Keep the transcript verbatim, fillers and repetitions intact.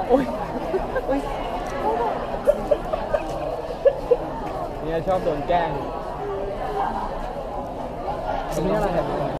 โอ้ยเนี่ยชอบโดนแกล้งอันนี้อะไร